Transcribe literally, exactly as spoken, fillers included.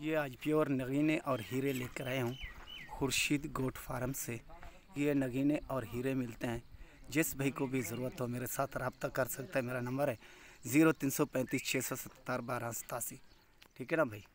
ये आज प्योर नगीने और हीरे लेकर आया हूँ खुर्शीद गोट फार्म से। ये नगीने और हीरे मिलते हैं। जिस भाई को भी ज़रूरत हो मेरे साथ रब्ता कर सकता है। मेरा नंबर है ज़ीरो तीन सौ पैंतीस छः सौ सत्तर बारह सतासी। ठीक है ना भाई।